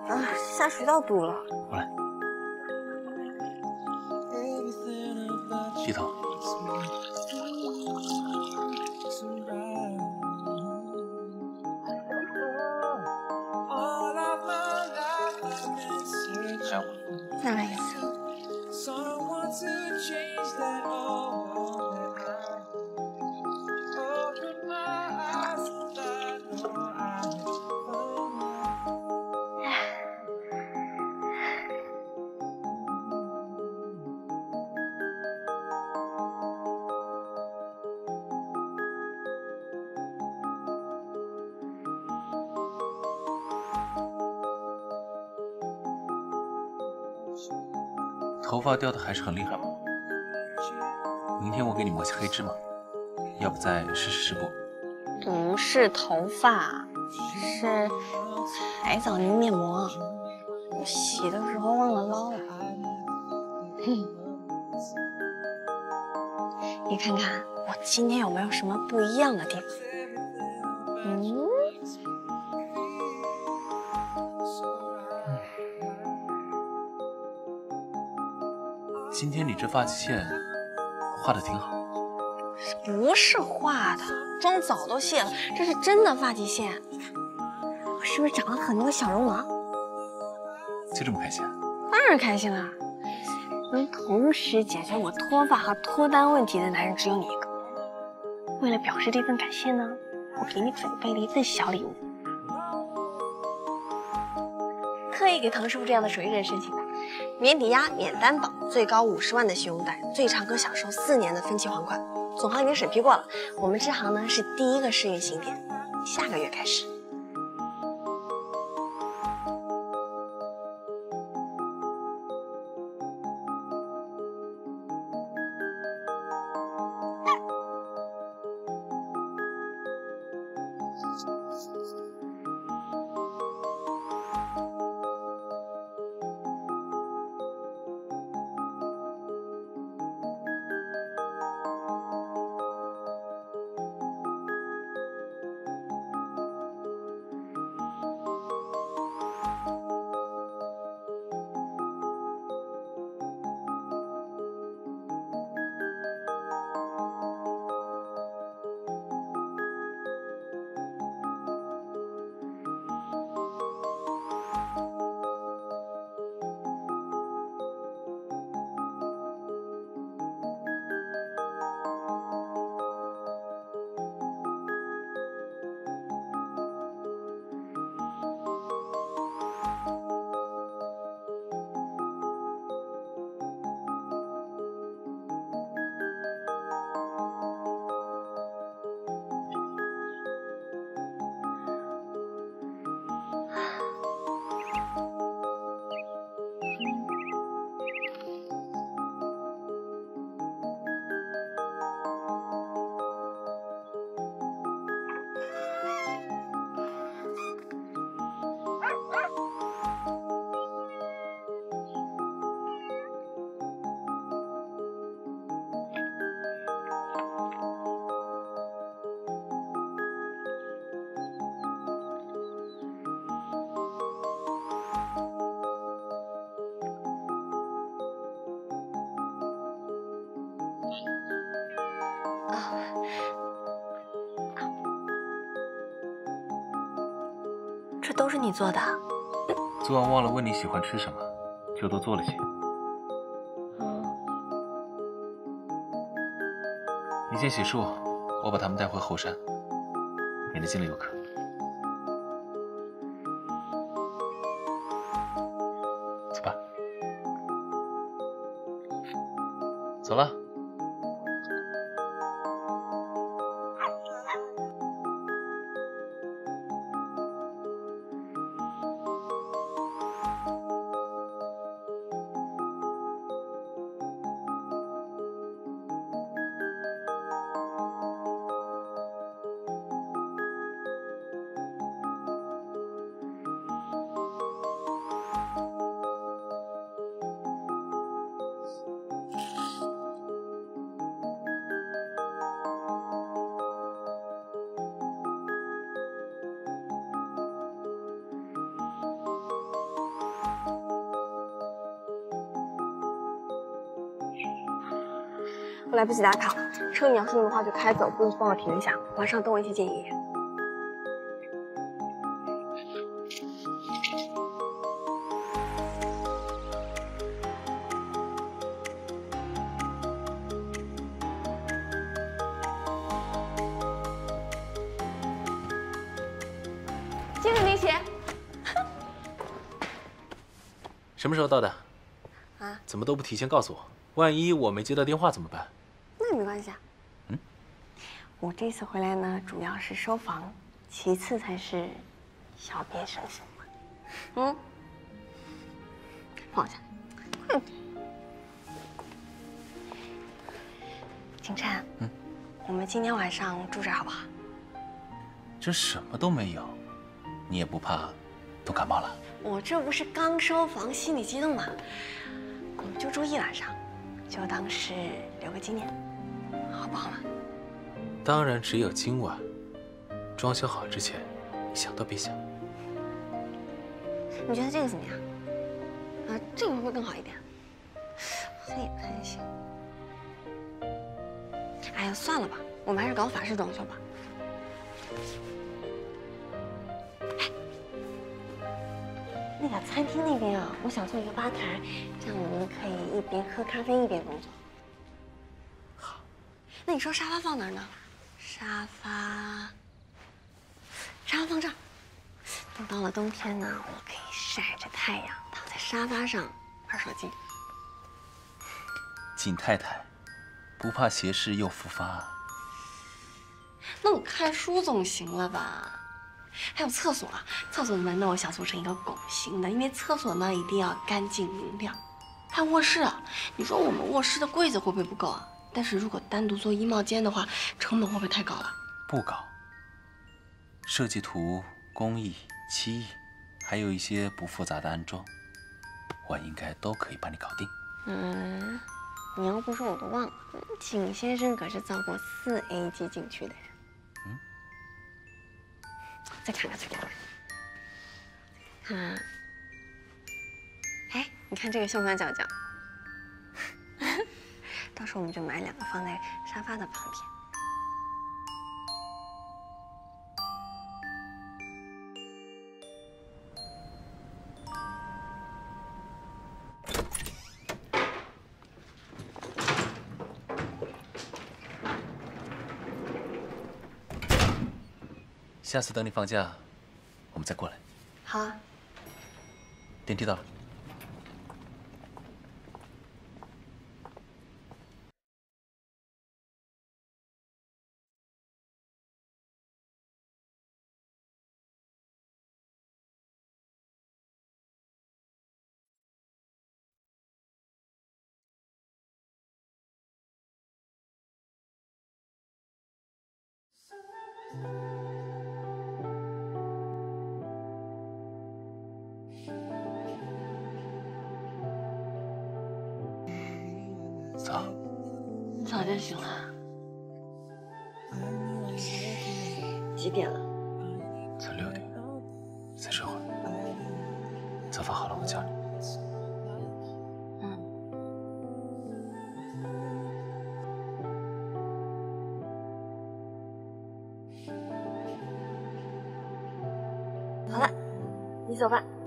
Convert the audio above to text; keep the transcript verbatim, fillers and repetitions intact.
啊，下水道堵了。 过来，低头。还有吗？ 再来一次。 头发掉的还是很厉害吗？明天我给你抹黑芝麻，要不再试试湿布？ 不是头发，是海藻泥面膜。我洗的时候忘了捞了。哼，你看看我今天有没有什么不一样的地方？嗯。 今天你这发际线画的挺好， 不是画的，妆早都卸了，这是真的发际线。我是不是长了很多小绒毛？ 就这么开心啊？ 当然开心了，能同时解决我脱发和脱单问题的男人只有你一个。为了表示这份感谢呢，我给你准备了一份小礼物，特意给唐师傅这样的手艺人申请的。 免抵押、免担保，最高五十万的信用贷，最长可享受四年的分期还款。总行已经审批过了，我们支行呢是第一个试运行点，下个月开始。这都是你做的？ 昨晚忘了问你喜欢吃什么，就多做了些。 嗯。 你先洗漱，我把他们带回后山，免得进了游客。走吧。走了。 我来不及打卡了，车你要是用的话就开走，不用帮我停一下。晚上等我一起见爷爷。谢谢林姐。 什么时候到的？ 啊？ 怎么都不提前告诉我？万一我没接到电话怎么办？ 那也没关系啊。 嗯， 我这次回来呢，主要是收房，其次才是小别胜新婚。嗯，放下。嗯。景琛，嗯，我们今天晚上住这儿好不好？ 这什么都没有，你也不怕都感冒了？ 我这不是刚收房，心里激动嘛。我们就住一晚上，就当是留个纪念，好不好嘛？ 当然只有今晚。装修好之前，你想都别想。 你觉得这个怎么样？啊，这个会不会更好一点？好像也不太行。哎呀，算了吧，我们还是搞法式装修吧。哎，那个餐厅那边啊，我想做一个吧台，这样我们可以一边喝咖啡一边工作。 好。 那你说沙发放哪儿呢？沙发，沙发放这儿。等到了冬天呢，我可以晒着太阳，躺在沙发上玩手机。 景太太，不怕斜视又复发。 那我看书总行了吧？还有厕所啊，厕所的门呢，我想做成一个拱形的，因为厕所呢一定要干净明亮。还有卧室啊，你说我们卧室的柜子会不会不够啊？但是如果单独做衣帽间的话，成本会不会太高了？ 不高。设计图、工艺、漆艺，还有一些不复杂的安装，我应该都可以帮你搞定。 嗯，你要不说我都忘了，景先生可是造过四 A 级景区的人。嗯，再看看这个，看，哎，你看这个像不像角角？到时候我们就买两个放在沙发的旁边。 下次等你放假，我们再过来。 好啊。 电梯到了。早， 早就醒了。几点了？ 才六点，再睡会儿。早饭好了，我叫你。 嗯。好了，你做饭。